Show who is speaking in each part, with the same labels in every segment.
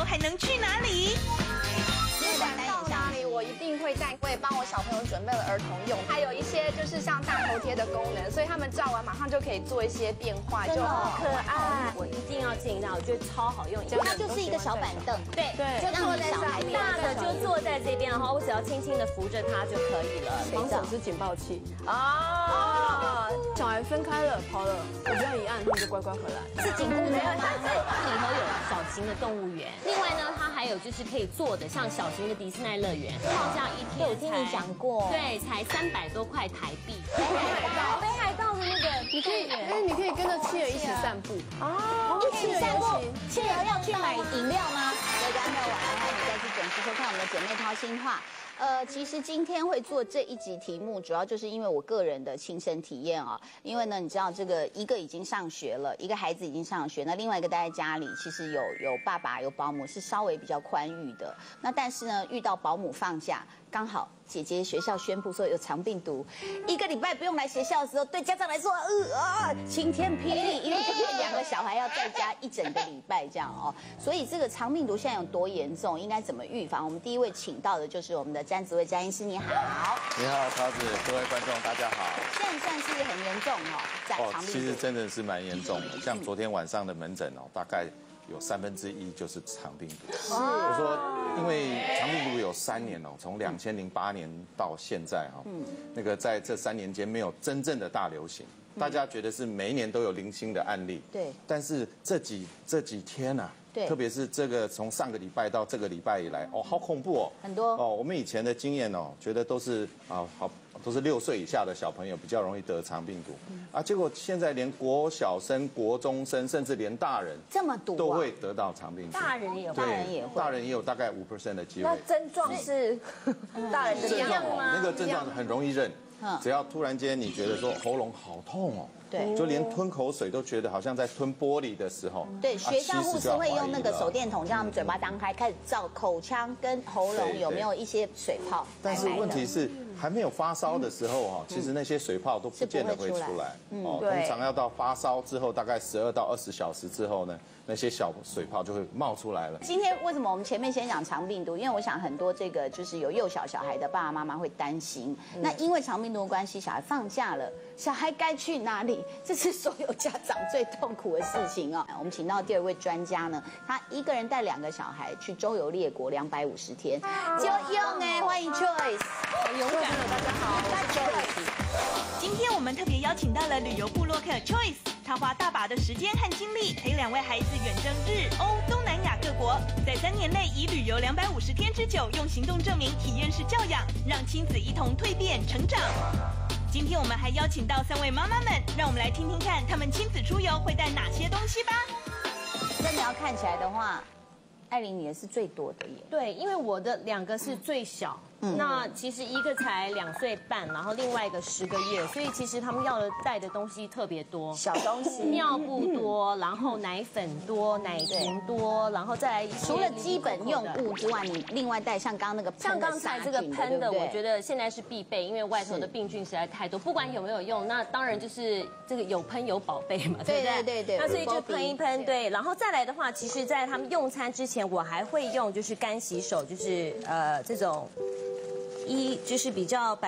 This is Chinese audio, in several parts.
Speaker 1: 还能去哪里？
Speaker 2: 不管到哪里，我一定会带，我也帮我小朋友准备了儿童用，还有一些就是像大头贴的功能，所以他们照完马上就可以做一些变化，就好
Speaker 3: 可爱。我一定要建议大家，我觉得超好用。
Speaker 4: 它就是一个小板凳，
Speaker 3: 对，
Speaker 4: 就坐在上面，
Speaker 3: 大的就坐在这边，然后我只要轻轻的扶着它就可以了。
Speaker 5: 防手是警报器啊，小孩分开了跑了，我只要一按，他们就乖乖回来。
Speaker 4: 是紧固的吗？
Speaker 3: 里头有小型的动物园，另外呢，它还有就是可以坐的，像小型的迪士尼乐园，票价一天
Speaker 4: 我听你讲过，
Speaker 3: 对，才300多块台币。
Speaker 4: 北海道的那个，
Speaker 5: 你可以，你可以跟着企鹅一起散步
Speaker 4: 哦，一起散步。企鹅要去买饮料吗？各位观众晚安，欢迎你再次准时收看我们的姐妹淘新话。其实今天会做这一集题目，主要就是因为我个人的亲身体验啊。因为呢，你知道这个一个已经上学了，一个孩子已经上学，那另外一个待在家里，其实有爸爸有保姆是稍微比较宽裕的。那但是呢，遇到保姆放假，刚好姐姐学校宣布说有肠病毒，1个礼拜不用来学校的时候，对家长来说，晴天霹雳，因为2个小孩要在家1整个礼拜这样哦。所以这个肠病毒现在有多严重，应该怎么预防？我们第一位请到的就是我们的詹子薇詹医师，你好。
Speaker 6: 你好，桃子，各位观众大家好。
Speaker 4: 现在算是很严重哦，在肠病毒。
Speaker 6: 其实真的是蛮严重的，像昨天晚上的门诊哦，大概有1/3就是肠病毒。是，我说因为肠病毒有3年哦，从2008年到现在哈，那个在这3年间没有真正的大流行，大家觉得是每一年都有零星的案例，
Speaker 4: 对，
Speaker 6: 但是这几天啊。特别是这个从上个礼拜到这个礼拜以来，哦，好恐怖哦，
Speaker 4: 很多
Speaker 6: 哦。我们以前的经验哦，觉得都是都是6岁以下的小朋友比较容易得肠病毒，结果现在连国小生、国中生，甚至连大人
Speaker 4: 这么多
Speaker 6: 都会得到肠病毒。
Speaker 3: 大人也有，
Speaker 6: 大人也有大概5%的机会。
Speaker 2: 那症状是大人的
Speaker 6: 症状
Speaker 2: 吗？
Speaker 6: 那个症状很容易认，只要突然间你觉得说喉咙好痛哦。
Speaker 4: 对，
Speaker 6: 就连吞口水都觉得好像在吞玻璃的时候。
Speaker 4: 对，学校护士会用那个手电筒，让他们嘴巴张开，开始照口腔跟喉咙有没有一些水泡。
Speaker 6: 但是问题是，还没有发烧的时候哈，其实那些水泡都不见得会出来。哦，通常要到发烧之后，大概12到20小时之后呢，那些小水泡就会冒出来了。
Speaker 4: 今天为什么我们前面先讲肠病毒？因为我想很多这个就是有幼小孩的爸爸妈妈会担心，那因为肠病毒的关系，小孩放假了，小孩该去哪里？这是所有家长最痛苦的事情哦。我们请到第2位专家呢，他一个人带2个小孩去周游列国250天，就用哎，欢迎 Choice，
Speaker 3: 好勇敢的，大家好，
Speaker 4: 我是 Choice。
Speaker 1: 今天我们特别邀请到了旅游部落客 Choice， 他花大把的时间和精力陪2位孩子远征日、欧、东南亚各国，在3年内以旅游250天之久，用行动证明体验式教养，让亲子一同蜕变成长。今天我们还邀请到3位妈妈们，让我们来听听看她们亲子出游会带哪些东西吧。
Speaker 4: 真的要看起来的话，艾琳你也是最多的耶。
Speaker 3: 对，因为我的2个是最小。那其实一个才2岁半，然后另外一个10个月，所以其实他们要带的东西特别多，
Speaker 4: 小东西，
Speaker 3: 尿布多，然后奶粉多，奶瓶多，然后再来一些
Speaker 4: 除了基本用物之外，你另外带像刚刚那个
Speaker 3: 像刚才这个喷的，我觉得现在是必备，因为外头的病菌实在太多，不管有没有用，那当然就是这个有喷有宝贝嘛，对不对？对。那所以就喷一喷，对。然后再来的话，其实在他们用餐之前，我还会用就是干洗手，就是这种。就是比较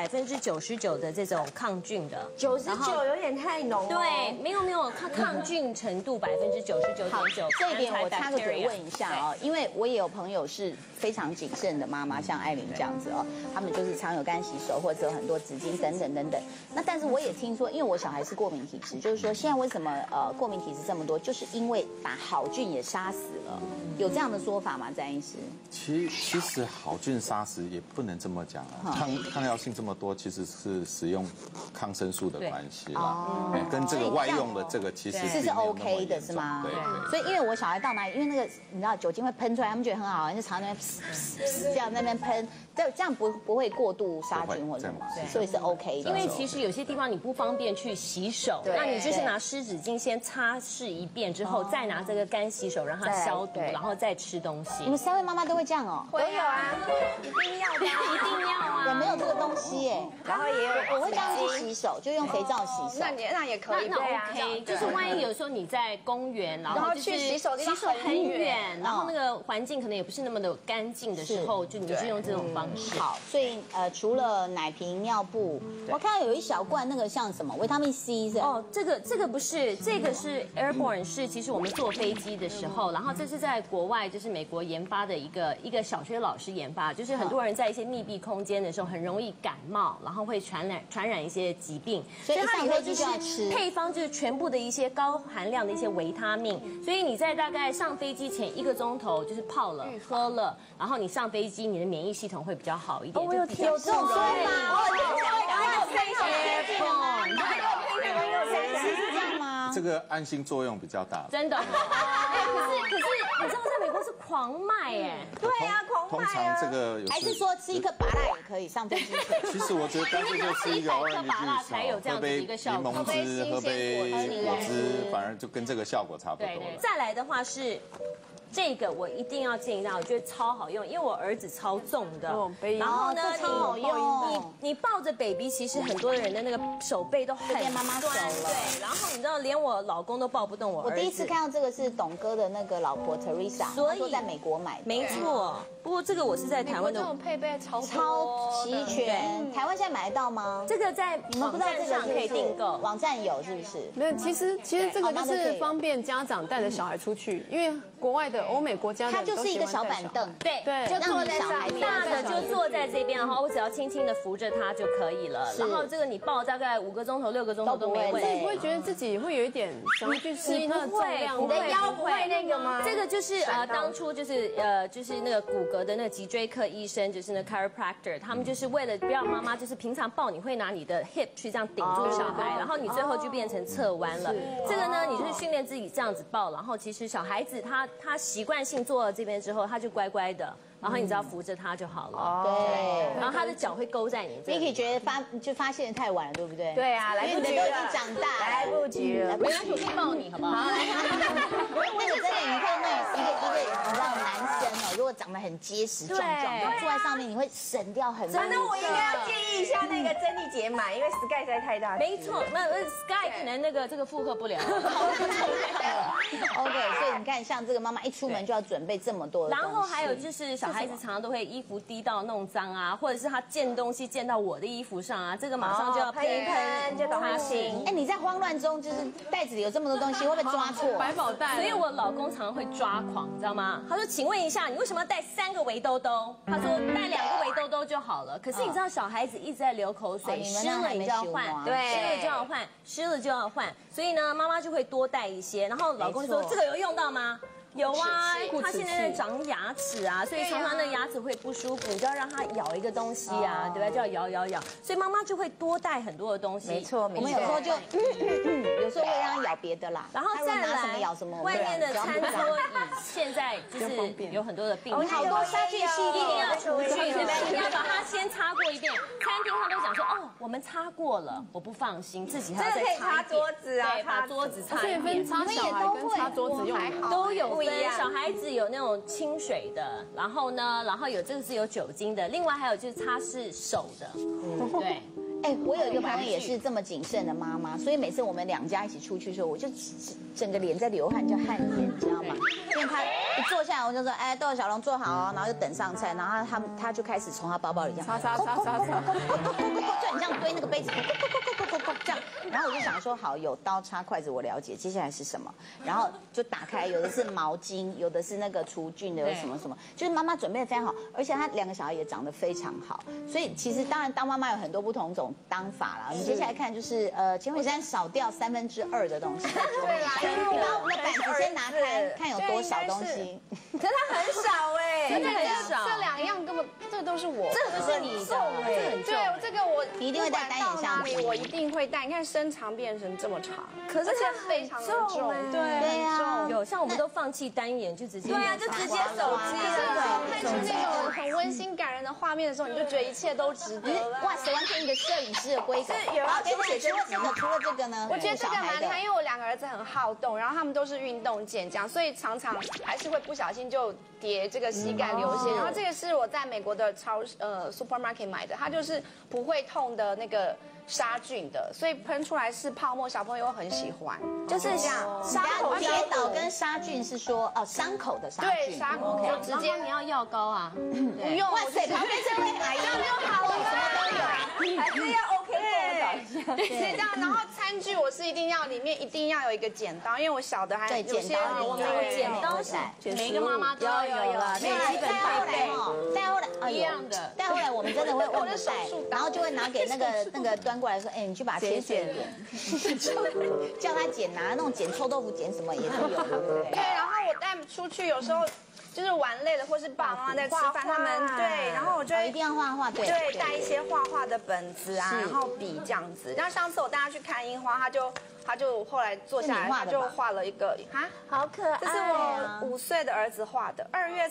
Speaker 3: 99%的这种抗菌的
Speaker 2: ，99有点太浓了。
Speaker 3: 对，没有，它抗菌程度99.9%。好，
Speaker 4: 这一点我插个嘴问一下哦，因为我也有朋友是非常谨慎的妈妈，像艾琳这样子哦，他们就是常有干洗手或者有很多纸巾等等。那但是我也听说，因为我小孩是过敏体质，就是说现在为什么过敏体质这么多，就是因为把好菌也杀死了，有这样的说法吗？詹医师？
Speaker 6: 其实好菌杀死也不能这么讲。抗药性这么多，其实是使用抗生素的关系啦，跟这个外用的这个其实
Speaker 4: 是 OK 的，是吗？
Speaker 6: 对。
Speaker 4: 所以因为我小孩到哪里，因为那个你知道酒精会喷出来，他们觉得很好玩，就常在那边这样在那边喷，这样不会过度杀菌或者什么，所以是 OK 的。
Speaker 3: 因为其实有些地方你不方便去洗手，那你就是拿湿纸巾先擦拭一遍之后，再拿这个干洗手让它消毒，然后后再吃东西。
Speaker 4: 你们3位妈妈都会这样哦？
Speaker 2: 我有啊，一定要的，
Speaker 3: 一定要啊！
Speaker 4: 我没有这个东西耶，
Speaker 2: 然后也有，
Speaker 4: 我会这样去洗手，就用肥皂洗手。
Speaker 2: 那也可以，
Speaker 3: 那 OK， 就是万一有时候你在公园，然后
Speaker 2: 去洗手地方
Speaker 3: 很远，然后那个环境可能也不是那么的干净的时候，就你就用这种方式。
Speaker 4: 好，所以除了奶瓶、尿布，我看到有一小罐那个像什么维他命 C 是？
Speaker 3: 哦，这个不是，这个是 Airborne， 是其实我们坐飞机的时候，然后这是在国外就是美国研发的一个小学老师研发，就是很多人在一些密闭空间的时候很容易感冒，然后会传染一些疾病，
Speaker 4: 所以它里面就是
Speaker 3: 配方就是全部的一些高含量的一些维他命，所以你在大概上飞机前1个钟头就是泡了喝了，然后你上飞机你的免疫系统会比较好一点。
Speaker 4: 我有这种说吗？是这样吗？
Speaker 6: 这个安心作用比较大。
Speaker 3: 真的。可是你知道在美国是狂卖哎。
Speaker 2: 对啊，狂卖啊。
Speaker 6: 通常这个
Speaker 4: 还是说吃一颗芭乐也可以上飞机？
Speaker 6: 其实我觉得干脆就吃一个2
Speaker 3: 才有这样子的一个效果。
Speaker 6: 喝杯柠檬汁，喝杯果汁，反而就跟这个效果差不多了。
Speaker 3: 再来的话是。这个我一定要建议大家，我觉得超好用，因为我儿子超重的，然后呢，
Speaker 4: 超好用。
Speaker 3: 你抱着 baby， 其实很多人的那个手背都很
Speaker 4: 变妈妈手了，
Speaker 3: 对。然后你知道，连我老公都抱不动我儿子。
Speaker 4: 我第一次看到这个是董哥的那个老婆 Teresa， 所以在美国买的。
Speaker 3: 没错，不过这个我是在台湾的。
Speaker 2: 这种配备超
Speaker 4: 齐全。台湾现在买得到吗？
Speaker 3: 这个在
Speaker 4: 你们不知道这个
Speaker 3: 可以订购，
Speaker 4: 网站有是不是？
Speaker 5: 没有，其实这个就是方便家长带着小孩出去，因为国外的欧美国家
Speaker 4: 它就是一个小板凳，
Speaker 3: 对，
Speaker 4: 就坐在上面，
Speaker 3: 大的就坐在这边，然后我只要轻轻的扶着它就可以了。然后这个你抱大概5个钟头、6个钟头都没问题。
Speaker 5: 你不会觉得自己会有一点想要去适应它的重量？
Speaker 2: 你的腰不会那个吗？
Speaker 3: 这个就是当初就是那个骨骼的那个脊椎科医生，就是那 chiropractor， 他们就是为了不要妈妈就是平常抱你会拿你的 hip 去这样顶住小孩，然后你最后就变成侧弯了。这个呢，你就是训练自己这样子抱，然后其实小孩子他习惯性坐到这边之后，他就乖乖的，然后你只要扶着他就好了。
Speaker 4: 对，
Speaker 3: 然后他的脚会勾在你这里。
Speaker 4: 你可以觉得发现太晚了，对不对？
Speaker 2: 对啊，来不及了，
Speaker 4: 都已经长大，
Speaker 2: 来不及了。
Speaker 3: 不要出去抱你，好不好？
Speaker 4: 那个真的，你看那一个，你知道男生哦，如果长得很结实壮壮，坐在上面你会省掉很多。
Speaker 2: 那我应该要建议一下那个珍妮姐买，因为 Sky 实在太大。
Speaker 3: 没错，那 Sky 可能这个负荷不了。
Speaker 4: OK， 所以你看，像这个妈妈一出门就要准备这么多的东西。
Speaker 3: 然后还有就是小孩子常常都会衣服滴到弄脏啊，或者是他溅东西溅到我的衣服上啊，这个马上就要喷一喷，就擦拭。
Speaker 4: 哎，你在慌乱中就是袋子里有这么多东西，会不会抓错？
Speaker 5: 百宝袋。
Speaker 3: 所以我老公常常会抓狂，你知道吗？他说：“请问一下，你为什么要带3个围兜兜？”他说：“带2个围兜兜就好了。”可是你知道小孩子一直在流口水，湿了你就要换，对，湿了就要换，湿了就要换，所以呢，妈妈就会多带一些。然后老公就说：“这个有用到吗？”有啊，他现在在长牙齿啊，所以常常那牙齿会不舒服，你就要让他咬一个东西啊，对吧？就要咬，所以妈妈就会多带很多的东西。
Speaker 2: 没错，
Speaker 4: 我们有时候就有时候会让他咬别的啦，
Speaker 3: 然后再来
Speaker 4: 什么咬什么。
Speaker 3: 外面的餐桌椅现在就是有很多的病，
Speaker 4: 好多杀菌系列，
Speaker 3: 一定要除去，对不对？你要把它先擦过一遍。餐厅他都讲说，哦，我们擦过了，我不放心，自己还要再擦
Speaker 2: 桌子啊，
Speaker 3: 对，把桌子擦
Speaker 5: 所以分擦小孩跟擦桌子用
Speaker 3: 都有分。小孩子有那种清水的，然后有这个是有酒精的，另外还有就是擦拭手的，对。
Speaker 4: 哎，我有一个朋友也是这么谨慎的妈妈，所以每次我们2家一起出去的时候，我就整个脸在流汗，叫汗颜，你知道吗？因为他一坐下来，我就说，哎，豆小龙坐好哦，然后就等上菜，然后他就开始从他包包里这样
Speaker 5: 擦，就
Speaker 4: 很像堆那个杯子，这样。然后我就想说，好，有刀叉筷子我了解，接下来是什么？然后就打开，有的是毛巾，有的是那个除菌的，有什么什么，就是妈妈准备的非常好，而且她2个小孩也长得非常好，所以其实当然当妈妈有很多不同种当法啦。我们接下来看就是请问先少掉2/3的东西，对啦，你把我们的板子先拿开，看有多少东西。
Speaker 2: 可是它很少哎，
Speaker 3: 真的很少。
Speaker 2: 这2样根本，这都是我，
Speaker 3: 这个是你的，这很重。
Speaker 2: 对，这个我
Speaker 4: 你一定会带单眼相机，
Speaker 2: 我一定会带。你看身长变成这么长，可是它非常的重，
Speaker 4: 对呀，
Speaker 3: 有像我们都放弃单眼，就直接
Speaker 2: 对啊，就直接手机，看出那种很温馨感感人的画面的时候，你就觉得一切都值得了。
Speaker 4: 哇塞，完全一个摄影师的规格。
Speaker 2: 有要
Speaker 4: 除了这个呢？
Speaker 2: 我觉得这个蛮难，因为我2个儿子很好动，然后他们都是运动健将，所以常常还是会不小心就跌这个膝盖流血。然后这个是我在美国的supermarket 买的，它就是不会痛的那个杀菌的，所以喷出来是泡沫，小朋友很喜欢。就是这样，
Speaker 4: 伤口跌倒跟杀菌是说伤口的杀菌。
Speaker 2: 对，杀口就直接
Speaker 3: 你要药膏啊，
Speaker 2: 不用。
Speaker 4: 哇塞，旁边这位阿姨
Speaker 2: 就好了，
Speaker 4: 什么都有，
Speaker 2: 还是要 OK 的。对，这样。然后餐具我是一定要里面一定要有一个剪刀，因为我小的还有些
Speaker 3: 我们有剪刀是每个妈妈都要有了，基本配备。
Speaker 4: 但后来
Speaker 3: 一样的，
Speaker 4: 但后来我们真的会忘了带，然后就会拿给那个端过来说，哎，你去把它切碎一点，叫他剪拿那种剪臭豆腐剪什么也是有的，对不对？
Speaker 2: 对，然后我带出去有时候。就是玩累了，或是爸爸妈妈在吃饭，他们对，然后我就
Speaker 4: 一定要画画，对，
Speaker 2: 带一些画画的本子啊，然后笔这样子。然后上次我带他去看樱花，他就后来坐下来，他就画了一个
Speaker 3: 好可爱，
Speaker 2: 这是我5岁的儿子画的，2月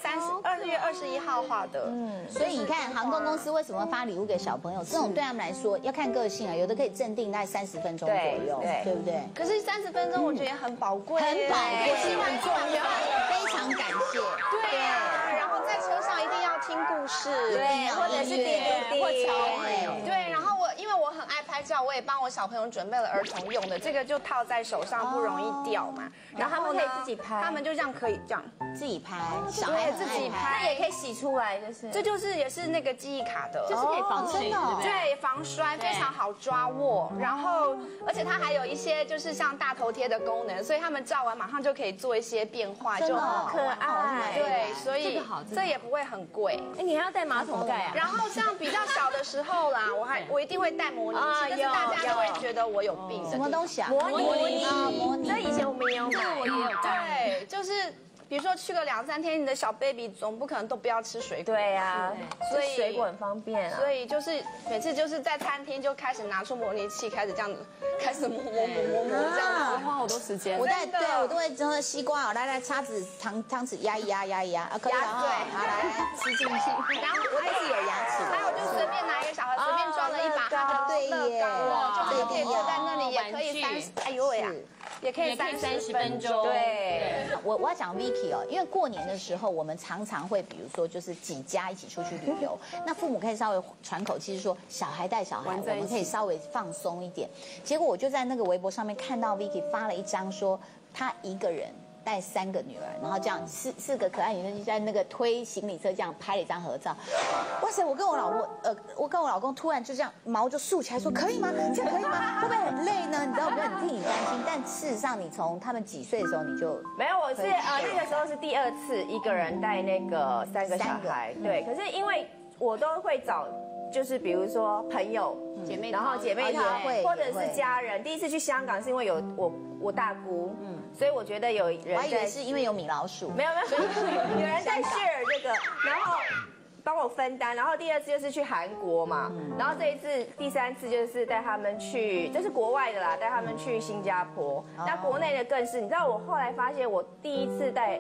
Speaker 2: 21号画的。
Speaker 4: 所以你看航空公司为什么发礼物给小朋友，这种对他们来说要看个性啊，有的可以镇定大概30分钟左右，对不对？
Speaker 2: 可是30分钟我觉得很宝贵，
Speaker 4: 很宝贵，
Speaker 2: 很重要，
Speaker 4: 非常感谢。
Speaker 2: 对啊，然后在车上一定要听故事，
Speaker 4: 对，或者是DVD或桥会，
Speaker 2: 对。然后因为我很爱拍照，我也帮我小朋友准备了儿童用的，这个就套在手上不容易掉嘛。然后他们可以自己拍，他们就这样可以这样
Speaker 4: 自己拍，
Speaker 2: 小孩自己拍，
Speaker 3: 那也可以洗出来，
Speaker 2: 就是也是那个记忆卡的，
Speaker 3: 就是可以防水，
Speaker 2: 对，防摔，非常好抓握。然后而且它还有一些就是像大头贴的功能，所以他们照完马上就可以做一些变化，就很
Speaker 3: 可爱。
Speaker 2: 对，所以这也不会很贵。
Speaker 3: 哎，你还要带马桶盖啊？
Speaker 2: 然后像比较小的时候啦，我一定会带模拟器，但是大家都会觉得我有病。
Speaker 4: 什么东西啊？
Speaker 3: 模拟。
Speaker 2: 那以前我们也有买，我也有带。对，就是比如说去个2-3天，你的小 baby 总不可能都不要吃水果。
Speaker 3: 对啊，
Speaker 2: 所以
Speaker 3: 水果很方便啊。
Speaker 2: 所以就是每次就是在餐厅就开始拿出模拟器，开始这样子，开始摸这样子，
Speaker 5: 花好多时间。
Speaker 4: 我都会真的西瓜哦，来叉子汤匙压一压啊，可以了哈，好来吃进去。然后我也是有牙齿，
Speaker 2: 还有就随便拿一个小盒，随便装了一把它的乐高哦，就可以坐在那里，也可以哎呦喂呀。也可以30分钟。对，
Speaker 4: 我要讲 Vicky 哦，因为过年的时候我们常常会，比如说就是几家一起出去旅游，那父母可以稍微喘口气，是说小孩带小孩，我们可以稍微放松一点。结果我就在那个微博上面看到 Vicky 发了一张说他一个人带3个女儿，然后这样四个可爱女生就在那个推行李车这样拍了一张合照。哇塞！我跟我老公突然就这样毛就竖起来说，可以吗？这样可以吗？会不会很累呢？你知道，我很替你担心。但事实上，你从他们几岁的时候你就
Speaker 7: 没有，我是那个时候是第2次一个人带那个3个小孩，对。可是因为我都会找。就是比如说朋友、姐妹，然后姐妹淘，或者是家人。第1次去香港是因为有我大姑，所以我觉得有人在。
Speaker 4: 我还以为是因为有米老鼠。
Speaker 7: 没有，有人在 share 这个，然后帮我分担。然后第2次就是去韩国嘛，然后这一次第3次就是带他们去，这是国外的啦，带他们去新加坡。那国内的更是，你知道我后来发现，我第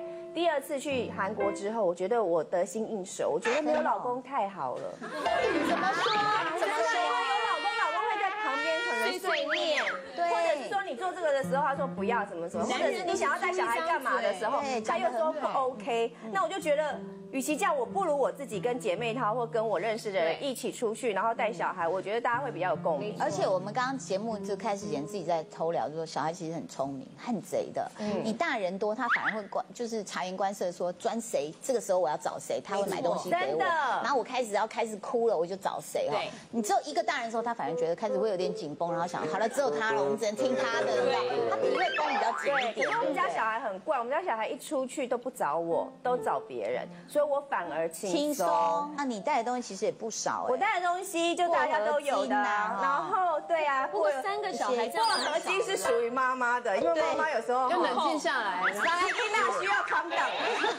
Speaker 7: 2次去韩国之后，我觉得我得心应手，我觉得没有老公太好了。
Speaker 4: 怎么说？
Speaker 7: 因为有老公会在旁边可能碎念，对，或者是说你做这个的时候，他说不要什么什么，或者是你想要带小孩干嘛的时候，他又说不 OK。那我就觉得，与其这样，我不如我自己跟姐妹淘或跟我认识的人一起出去，然后带小孩，我觉得大家会比较有共鸣。
Speaker 4: 而且我们刚刚节目就开始前自己在偷聊，就说小孩其实很聪明、很贼的。你大人多，他反而会就是察言观色，说专谁，这个时候我要找谁，他会买东西给我。然后我开始哭了，我就找谁哈。你只有一个大人的时候，他反而觉得开始会有点紧绷，然后想好了，只有他了，我们只能听他的，他体会感比较紧一点。
Speaker 7: 可是我们家小孩很怪，我们家小孩一出去都不找我，都找别人，所以我反而轻松。
Speaker 4: 那你带的东西其实也不少。
Speaker 7: 我带的东西就大家都有的，然后对啊，
Speaker 3: 不过3个小孩，
Speaker 7: 薄荷精是属于妈妈的，因为妈妈有时候
Speaker 5: 要冷静下来，
Speaker 7: 小孩一大需要calm down，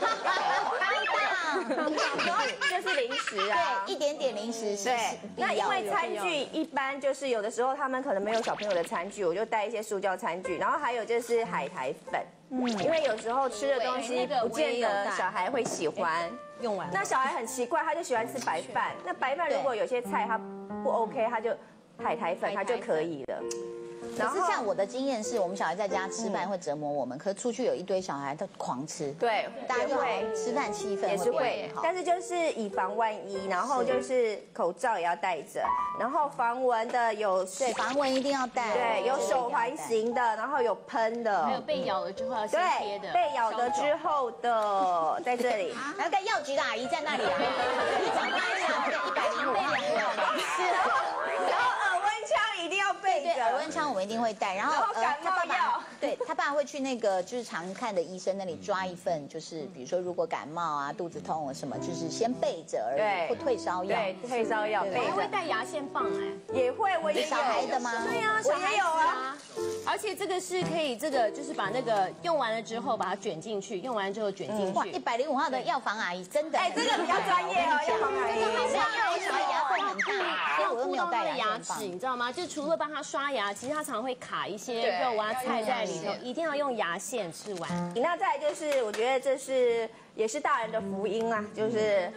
Speaker 7: 就是零食啊，
Speaker 4: 对，一点点零食是
Speaker 7: 对。那因为餐具一般就是有的时候他们可能没有小朋友的餐具，我就带一些塑胶餐具，然后还有就是海苔粉。因为有时候吃的东西不见得小孩会喜欢，
Speaker 3: 用完了。
Speaker 7: 那小孩很奇怪，他就喜欢吃白饭。那白饭如果有些菜他不 OK，他就海苔粉他就可以了。
Speaker 4: 可是像我的经验是，我们小孩在家吃饭会折磨我们，可是出去有一堆小孩他狂吃，
Speaker 7: 对，
Speaker 4: 大家就会吃饭气氛
Speaker 7: 也是会，但
Speaker 4: 是
Speaker 7: 是就是以防万一，然后就是口罩也要戴着，然后防蚊的有
Speaker 4: 对防蚊一定要戴，
Speaker 7: 对，有手环型的，然后有喷的，
Speaker 3: 还有被咬了之后要先贴的，
Speaker 7: 被咬了之后的在这里，
Speaker 4: 然后跟药局的阿姨在那里啊，一张105
Speaker 7: 是，然后耳温枪一定要备着，
Speaker 4: 耳温枪我们一定会带，然后他爸爸对他爸会去那个就是常看的医生那里抓一份，就是比如说如果感冒啊、肚子痛啊什么，就是先备着而已，或退烧药，
Speaker 7: 对，退烧药备着，
Speaker 3: 还会带牙线棒
Speaker 7: 也会，我也有
Speaker 4: 小孩的吗？
Speaker 3: 对呀，
Speaker 7: 我也有啊。
Speaker 3: 而且这个是可以，这个就是把那个用完了之后把它卷进去，用完了之后卷进
Speaker 4: 哇
Speaker 3: 去。
Speaker 4: 105号的药房阿姨真的，
Speaker 7: 这个比较专业哦，药房阿姨。
Speaker 4: 我小孩牙缝很大，
Speaker 3: 要
Speaker 4: 我又没有带
Speaker 3: 顾到他的牙
Speaker 4: 牙线棒
Speaker 3: 齿，你知道吗？就除了帮他刷牙，其实他常会卡一些肉啊、菜在里头，一定要用牙线吃完。
Speaker 7: 那再来就是，我觉得这是也是大人的福音啦，就是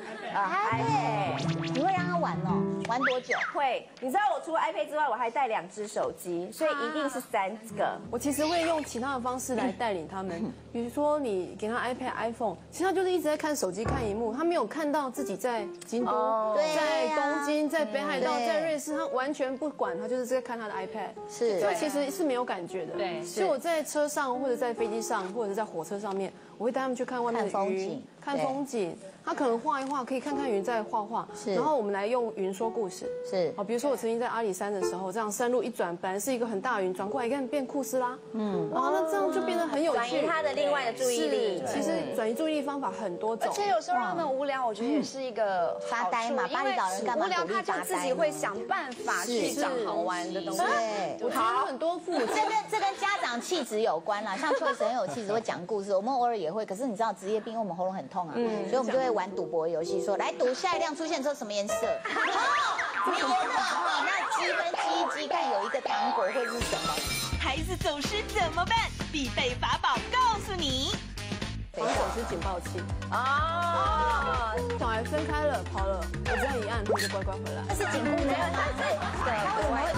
Speaker 7: iPad，
Speaker 4: 你会让他玩哦？玩多久？
Speaker 7: 会。你知道我除了 iPad 之外，我还带2只手机，所以一定是3个。
Speaker 5: 我其实会用其他的方式来带领他们，比如说你给他 iPad、iPhone， 其实他就是一直在看手机、看荧幕，他没有看到自己在京都、在东京、在北海道、在瑞士，他完全不管，他就是在看他的 iPad，
Speaker 4: 是，
Speaker 5: 所以其实是没有感觉的。
Speaker 3: 对，
Speaker 5: 所以我在车上或者在飞机上或者是在火车上面，我会带他们去看外面的云，看风景。他可能画一画，可以看看云再画画，然后我们来用云说故事。
Speaker 4: 是，
Speaker 5: 比如说我曾经在阿里山的时候，这样山路一转，本来是一个很大的云，转过来一看变库斯拉，然后那这样就变得很有趣，
Speaker 7: 转移他的另外的注意力。
Speaker 5: 其实转移注意力方法很多种，
Speaker 2: 而且有时候让他们无聊，我觉得也是一个
Speaker 4: 发呆嘛，巴厘岛人干嘛
Speaker 2: 无聊他就自己会想办法去找好玩的东西。
Speaker 5: 我觉得很多父母
Speaker 4: 这跟家长气质有关啦，像Choice很有气质，会讲故事，我们偶尔也会。可是你知道职业病，我们喉咙很痛啊，所以我们就会玩赌博游戏，说来赌下一辆出现之后什么颜色。好，你赢了哈，那积分积一积，看有一个糖果会是什么。
Speaker 1: 孩子走失怎么办？必备法宝告诉你。
Speaker 5: 防走失警报器啊，小孩分开了跑了，我只要一按，他们就乖乖回来。
Speaker 4: 那是紧箍咒吗？对，他为什么会？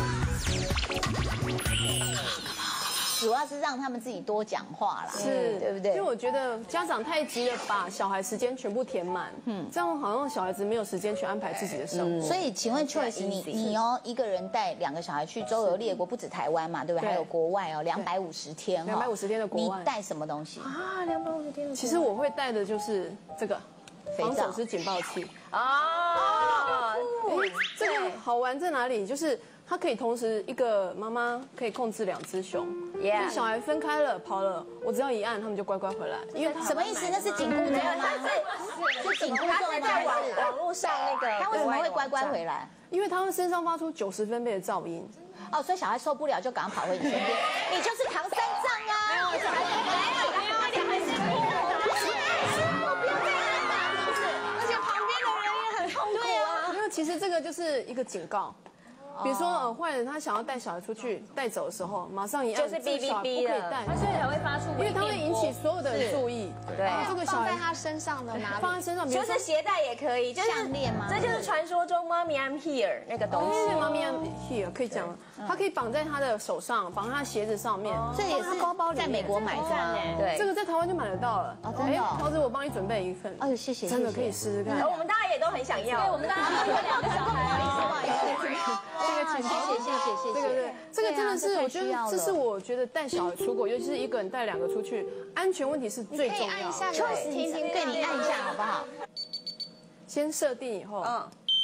Speaker 4: 主要是让他们自己多讲话啦，
Speaker 5: 是，
Speaker 4: 对不对？
Speaker 5: 因为我觉得家长太急了，把小孩时间全部填满，这样好像小孩子没有时间去安排自己的生活。
Speaker 4: 所以，请问Choice，你哦，一个人带2个小孩去周游列国，不止台湾嘛，对不对？还有国外哦，250天哈
Speaker 5: ，250天的国外。
Speaker 4: 你带什么东西
Speaker 7: 啊？250天的。
Speaker 5: 其实我会带的就是这个防走失警报器啊。这个好玩在哪里？就是它可以同时一个妈妈可以控制2只熊，就小孩分开了跑了，我只要一按，他们就乖乖回来。因为
Speaker 4: 什么意思？那是紧箍咒吗？是紧箍咒吗？
Speaker 7: 在网络上那个，
Speaker 4: 他为什么会乖乖回来？
Speaker 5: 因为他们身上发出90分贝的噪音。
Speaker 4: 哦，所以小孩受不了就赶快跑回你身边，你就是唐三藏啊！没有，小孩没有，你还是不要再按了，是不是？而且旁边的人也很痛苦啊。
Speaker 5: 没有，其实这个就是一个警告。比如说，坏人他想要带小孩出去带走的时候，马上一按，
Speaker 7: 就是哔哔哔
Speaker 5: 的，
Speaker 3: 他所以才会发出，
Speaker 5: 因为他会引起所有的人注意。
Speaker 7: 对，
Speaker 5: 这个小孩
Speaker 2: 放在他身上的哪里？
Speaker 5: 放在身上，
Speaker 7: 就是携带也可以，就是
Speaker 4: 项链吗？
Speaker 7: 这就是传说中 Mommy I'm here 那个东西。
Speaker 5: Mommy I'm here 可以讲，它可以绑在他的手上，绑在他鞋子上面。
Speaker 4: 这也是在美国买的吗？
Speaker 7: 对，
Speaker 5: 这个在台湾就买得到了。
Speaker 4: 哦，真的。
Speaker 5: 桃子，我帮你准备一份。
Speaker 4: 哎呦，谢谢，
Speaker 5: 真的可以试试看。
Speaker 7: 我们大家也都很想要。
Speaker 3: 对，我们大家都有2个小孩。
Speaker 4: 不好意思，这个请谢谢。
Speaker 5: 这个真的是，我觉得这是我觉得带小孩出国，尤其是一个人带2个出去，安全问题是最重要的。
Speaker 4: Choice，听听，对你按一下好不好？
Speaker 5: 先设定以后，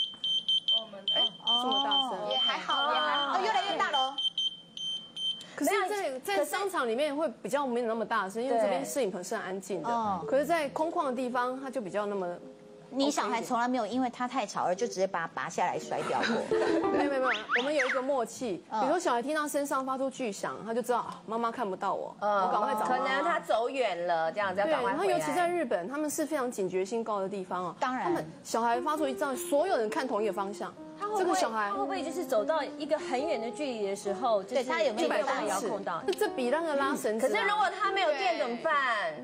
Speaker 5: 这么大声，
Speaker 2: 也还好，也还好，
Speaker 4: 越来越大喽。
Speaker 5: 可是在商场里面会比较没有那么大声，因为这边摄影棚是很安静的。可是，在空旷的地方，它就比较那么。
Speaker 4: 你小孩从来没有因为他太吵而就直接把他拔下来摔掉过？
Speaker 5: 没有，我们有一个默契。比如说小孩听到身上发出巨响，他就知道妈妈看不到我，我赶快找妈妈。
Speaker 7: 可能他走远了，这样子要赶快回来。
Speaker 5: 然后尤其在日本，他们是非常警觉性高的地方哦。
Speaker 4: 当然，
Speaker 5: 他们小孩发出一张，所有人看同一个方向。这个小孩
Speaker 3: 会不会就是走到一个很远的距离的时候，
Speaker 4: 对他有没有办法
Speaker 5: 遥控到？这比那个拉绳子。
Speaker 7: 可是如果他没有电怎么办？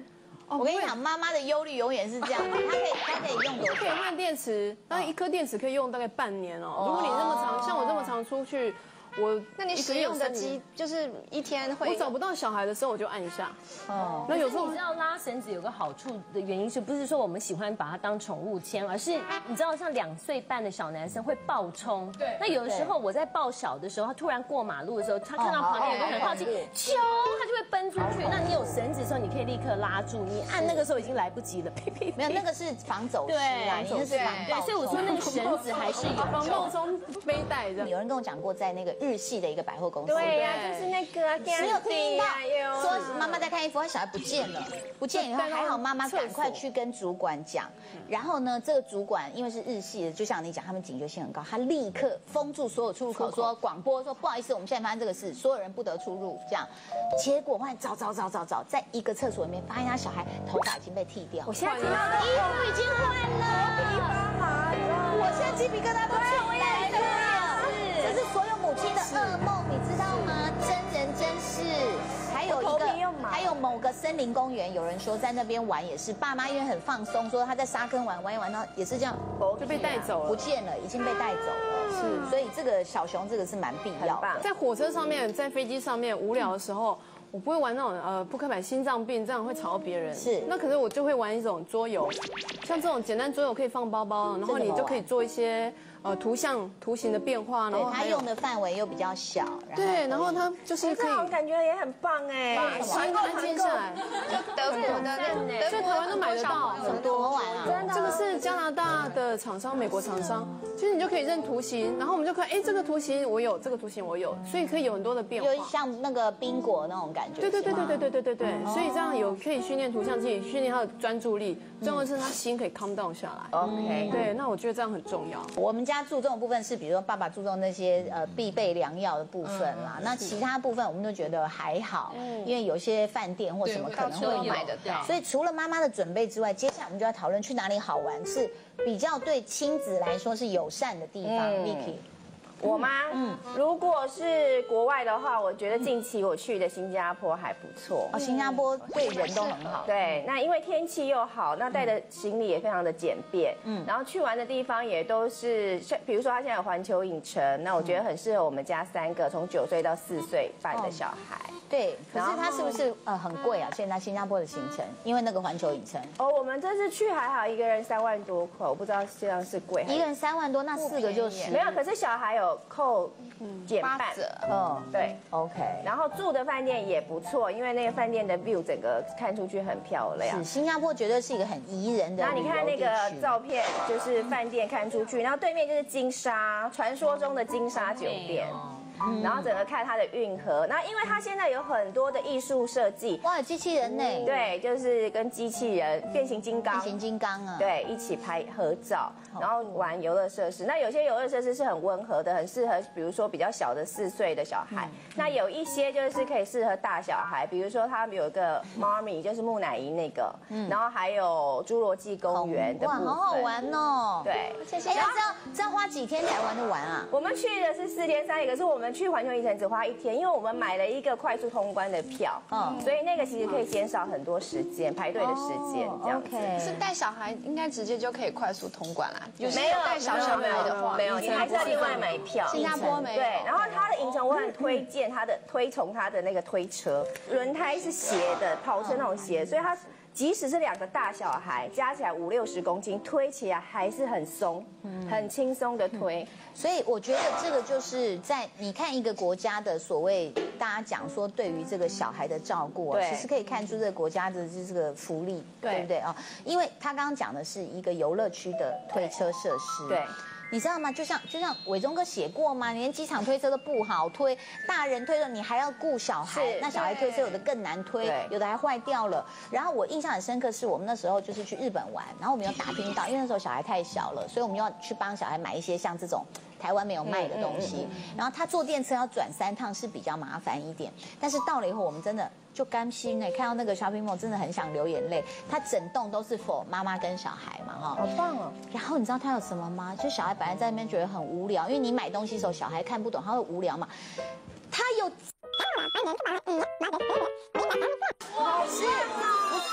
Speaker 4: 我跟你讲，妈妈的忧虑永远是这样的，它可以用多久？
Speaker 5: 可以换电池，大概一颗电池可以用大概半年哦。如果你那么长，像我这么常出去，
Speaker 2: 那你使用的机就是一天会？
Speaker 5: 我找不到小孩的时候，我就按一下。哦，那有时候
Speaker 3: 你知道拉绳子有个好处的原因是不是说我们喜欢把它当宠物牵，而是你知道像2岁半的小男生会暴冲。对。那有的时候我在抱小的时候，他突然过马路的时候，他看到旁边有个很好奇，啾，他就会奔出去。那你有绳子的时候，你可以立刻拉住，你按那个时候已经来不及了。
Speaker 4: 没有，那个是防走失啊，你那是防暴冲。
Speaker 3: 对，所以我说那个绳子还是有
Speaker 5: 防暴冲背带的。
Speaker 4: 有人跟我讲过，在那个日系的一个百货公司，
Speaker 7: 对呀，就是那个，
Speaker 4: 你有听到说妈妈在看衣服，小孩不见了，不见以后还好，妈妈赶快去跟主管讲，然后呢，这个主管因为是日系的，就像你讲，他们警觉性很高，他立刻封住所有出入口，说广播说不好意思，我们现在发生这个事，所有人不得出入，这样，结果后来找，在一个厕所里面发现他小孩头发已经被剃掉，
Speaker 3: 我现在听到
Speaker 4: 衣服已经换了，我现在鸡皮疙瘩都起来了，这是所有母亲的噩梦，你知道吗？真人真事。还有某个森林公园，有人说在那边玩也是，爸妈因为很放松，说他在沙坑玩一玩，然后也是这样
Speaker 5: 就被带走了，
Speaker 4: 不见了，已经被带走了。是，所以这个小熊这个是蛮必要的。
Speaker 5: 在火车上面，在飞机上面无聊的时候。我不会玩那种扑克牌心脏病，这样会吵到别人。
Speaker 4: 是，
Speaker 5: 那可是我就会玩一种桌游，像这种简单桌游可以放包包，然后你就可以做一些图形的变化，然后
Speaker 4: 它用的范围又比较小。
Speaker 5: 对，然后它就是可以，
Speaker 7: 感觉也很棒哎，
Speaker 5: 心安静下来。
Speaker 2: 德国的，
Speaker 5: 在台湾都买得到，
Speaker 4: 很多玩啊。
Speaker 5: 真的，这个是加拿大的厂商，美国厂商。其实你就可以认图形，然后我们就可以，这个图形我有，这个图形我有，所以可以有很多的变化。
Speaker 4: 就像那个宾果那种感觉。
Speaker 5: 对，所以这样可以训练图像记忆，训练他的专注力，重要是他心可以 calm down 下来。
Speaker 4: OK，
Speaker 5: 对，那我觉得这样很重要。
Speaker 4: 我们家注重的部分是，比如说爸爸注重那些必备良药的部分啦，那其他部分我们都觉得还好，因为有些饭店或什么可能会买得到。所以除了妈妈的准备之外，接下来我们就要讨论去哪里好玩，是比较对亲子来说是友善的地方。Vicky。
Speaker 7: 我吗？如果是国外的话，我觉得近期我去的新加坡还不错。
Speaker 4: 新加坡对人都很好。
Speaker 7: 对，那因为天气又好，那带的行李也非常的简便。然后去玩的地方也都是，像比如说他现在有环球影城，那我觉得很适合我们家3个从9岁到4岁半的小孩。
Speaker 4: 对，可是它是不是很贵啊？现在新加坡的行程，因为那个环球影城。
Speaker 7: 我们这次去还好，一个人3万多块，我不知道这样是贵。
Speaker 4: 一个人3万多，那4个就是
Speaker 7: 没有，可是小孩有扣减半。对
Speaker 4: ，OK。
Speaker 7: 然后住的饭店也不错，因为那个饭店的 view 整个看出去很漂亮。
Speaker 4: 是，新加坡绝对是一个很宜人的。
Speaker 7: 然后你看那个照片，就是饭店看出去，然后对面就是金沙，传说中的金沙酒店。然后整个看它的运河，然后因为它现在有很多的艺术设计，
Speaker 4: 哇，有机器人呢？
Speaker 7: 对，就是跟机器人变形金刚
Speaker 4: 啊，
Speaker 7: 对，一起拍合照，然后玩游乐设施。那有些游乐设施是很温和的，很适合，比如说比较小的4岁的小孩。那有一些就是可以适合大小孩，比如说他们有一个 Mommy， 就是木乃伊那个，然后还有侏罗纪公园的部分，
Speaker 4: 哇，好好玩哦。
Speaker 7: 对，
Speaker 4: 这样花几天才玩得完啊？
Speaker 7: 我们去的是4天3夜，可是我们去环球影城只花1天，因为我们买了一个快速通关的票，所以那个其实可以减少很多时间排队的时间，这样子。
Speaker 2: 是带小孩应该直接就可以快速通关啦。
Speaker 7: 没有
Speaker 2: 带小小孩的话，
Speaker 7: 没有，你还是要另外买票。
Speaker 2: 新加坡没有。
Speaker 7: 对，然后它的影城我很推荐它的从它的那个推车，轮胎是斜的，跑车那种斜，所以它。即使是2个大小孩加起来50-60公斤，推起来还是很松，很轻松的推。
Speaker 4: 所以我觉得这个就是在你看一个国家的所谓大家讲说对于这个小孩的照顾啊，其实可以看出这个国家的这个福利，对不对啊？因为他刚刚讲的是一个游乐区的推车设施，
Speaker 7: 对。
Speaker 4: 你知道吗？就像伟忠哥写过吗？连机场推车都不好推，大人推了你还要顾小孩，那小孩推车有的更难推，有的还坏掉了。然后我印象很深刻是我们那时候就是去日本玩，然后我们有打听到，因为那时候小孩太小了，所以我们要去帮小孩买一些像这种台湾没有卖的东西。然后他坐电车要转3趟是比较麻烦一点，但是到了以后我们真的就甘心呢，看到那个 shopping mall 真的很想流眼泪。它整栋都是 for 妈妈跟小孩嘛，哈，
Speaker 7: 好棒哦。
Speaker 4: 然后你知道它有什么吗？就小孩本来在那边觉得很无聊，因为你买东西的时候小孩看不懂，他会无聊嘛。它有，是，其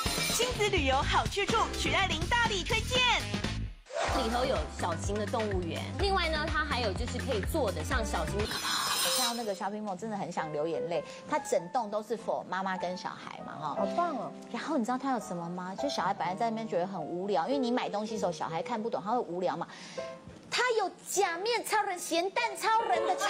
Speaker 1: 亲子旅游好去处，曲爱玲大力推荐。
Speaker 3: 里头有小型的动物园，另外呢，它还有就是可以坐的，像小型。
Speaker 4: 我看到那个 shopping mall 真的很想流眼泪，它整栋都是 for 妈妈跟小孩嘛，哈，
Speaker 7: 好棒哦。
Speaker 4: 然后你知道它有什么吗？就小孩本来在那边觉得很无聊，因为你买东西的时候小孩看不懂，他会无聊嘛。它有假面超人、咸蛋超人的车，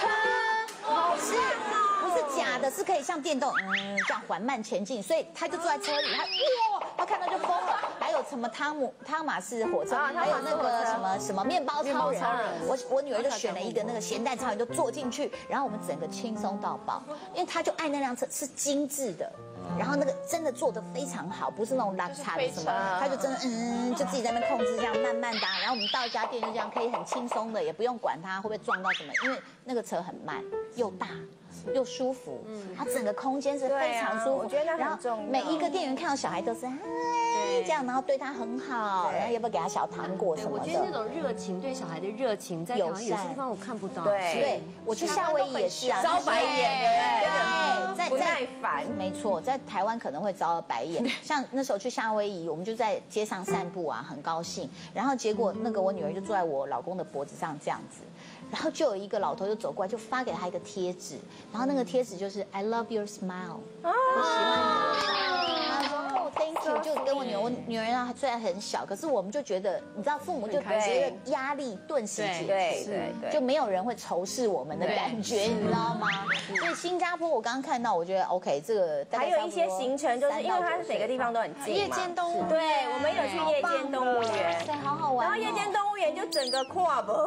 Speaker 4: 不是假的，是可以像电动这样缓慢前进，所以他就坐在车里，他看到就疯了。还有什么汤马士火车，还有那个什么面包超人，我女儿就选了一个那个咸蛋超人，就坐进去，然后我们整个轻松到爆，因为他就爱那辆车，是精致的。然后那个真的做得非常好，不是那种拉差的什么，他就真的就自己在那边控制这样慢慢的，然后我们到一家店就这样可以很轻松的，也不用管它会不会撞到什么，因为那个车很慢又大。又舒服，它整个空间是非常舒服。
Speaker 7: 我觉得那很重要。
Speaker 4: 每一个店员看到小孩都是这样，然后对他很好，然后要不要给他小糖果什么的。
Speaker 3: 我觉得那种热情对小孩的热情，在台湾有些地方我看不到。
Speaker 4: 对，我去夏威夷也是啊，
Speaker 7: 招白眼，
Speaker 4: 对，
Speaker 7: 不耐烦。
Speaker 4: 没错，在台湾可能会招白眼。像那时候去夏威夷，我们就在街上散步啊，很高兴。然后结果那个我女儿就坐在我老公的脖子上这样子。然后就有一个老头就走过来，就发给他一个贴纸，然后那个贴纸就是 I love your smile， 我喜欢你。他说Thank you， 就跟我女儿啊，虽然很小，可是我们就觉得，你知道父母就觉得压力顿时解除，就没有人会仇视我们的感觉，你知道吗？所以新加坡我刚刚看到，我觉得 OK， 这个
Speaker 7: 还有一些行程，就是因为它是每个地方都很近嘛。
Speaker 2: 夜间动物园，
Speaker 7: 对，我们有去夜间动物园，
Speaker 4: 对，好好玩。
Speaker 7: 然后夜间动物园就整个跨不。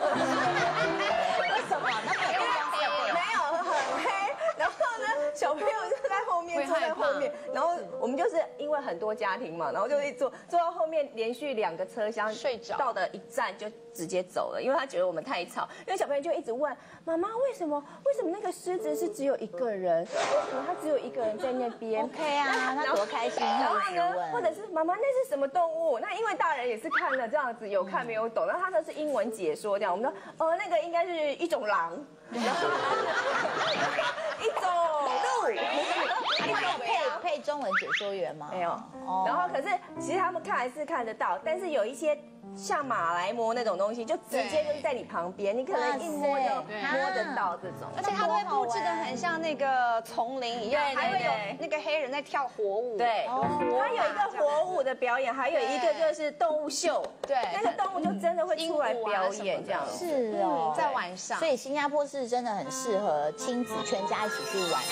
Speaker 4: 为什么？那没有
Speaker 7: 没有很黑，然后呢，小朋友就在后面坐在后面，然后我们就是因为很多家庭嘛，然后就一坐到后面，连续2个车厢
Speaker 2: 睡着，
Speaker 7: 到的一站就直接走了，因为他觉得我们太吵，因为小朋友就一直问妈妈为什么那个狮子是只有一个人，为什么他只有一个人在那边
Speaker 4: ？OK 啊，他多开心。
Speaker 7: 然后呢，或者是妈妈那是什么动物？那因为大人也是看了这样子，有看没有懂，然后他都是英文解说这样，我们说那个应该是一种狼，然后一种鹿，
Speaker 4: 有配中文解说员吗？
Speaker 7: 没有。然后可是其实他们看还是看得到，但是有一些像马来貘那种东西，就直接就是在你旁边，你可能一摸就摸得到这种。
Speaker 2: 而且它都会布置的很像那个丛林一样，还会有那个黑人在跳火舞。
Speaker 7: 对，它有一个火舞的表演，还有一个就是动物秀。对，那个动物就真的会出来表演这样。
Speaker 4: 是哦，
Speaker 2: 在晚上。
Speaker 4: 所以新加坡是真的很适合亲子全家一起去玩。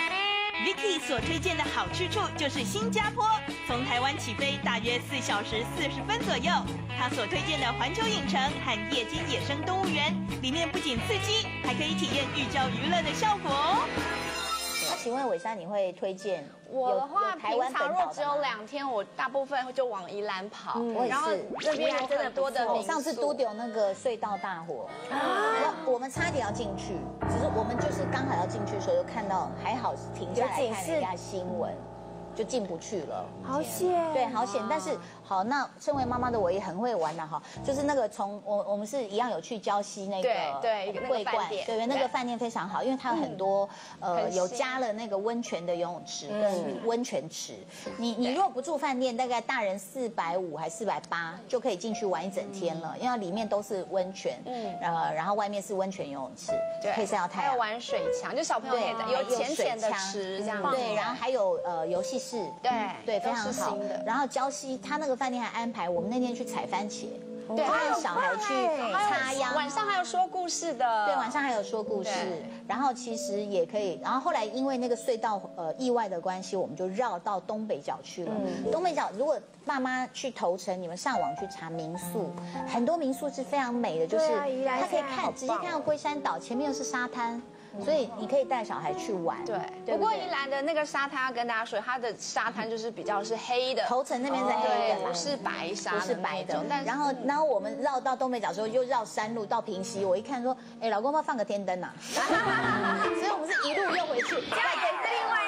Speaker 1: Vicky 所推荐的好去处就是新加坡，从台湾起飞大约4小时40分左右。他所推荐的环球影城和夜间野生动物园，里面不仅刺激，还可以体验寓教于乐的效果哦。
Speaker 4: 那请问伟珊，你会推荐？
Speaker 2: 我的话，平常若只有2天，我大部分就往宜兰跑，然后那边有很多的民宿。
Speaker 4: 上次都有那个隧道大火，我们差点要进去，只是我们就是刚好要进去的时候，就看到还好停下来看人家新闻。就进不去了，
Speaker 7: 好险，
Speaker 4: 对，好险。但是好，那身为妈妈的我也很会玩的哈，就是那个从我们是一样有去礁溪那个桂冠，对，那个饭店非常好，因为它有很多有加了那个温泉的游泳池跟温泉池。你如果不住饭店，大概大人450还480就可以进去玩一整天了，因为里面都是温泉，然后外面是温泉游泳池，可以晒到太阳，
Speaker 2: 还有玩水墙，就小朋友也有浅的池这样，
Speaker 4: 对，然后还有游戏室，对，非常好。然后礁溪他那个饭店还安排我们那天去采番茄，对，让小孩去插秧，
Speaker 2: 晚上还有说故事的，
Speaker 4: 对，晚上还有说故事。然后其实也可以，然后后来因为那个隧道意外的关系，我们就绕到东北角去了。东北角如果爸妈去头城，你们上网去查民宿，很多民宿是非常美的，就是它可以直接看到龟山岛，前面又是沙滩。所以你可以带小孩去玩。
Speaker 2: 对，不过宜兰的那个沙滩要跟大家说，它的沙滩就是比较是黑的，
Speaker 4: 头城那边是黑的，
Speaker 2: 不是白沙，
Speaker 4: 不是白的。然后我们绕到东北角之后，又绕山路到平溪，我一看说，哎，老公要不要放个天灯啊？所以我们是一路又回去，
Speaker 7: 这也是另外一种。
Speaker 4: 对，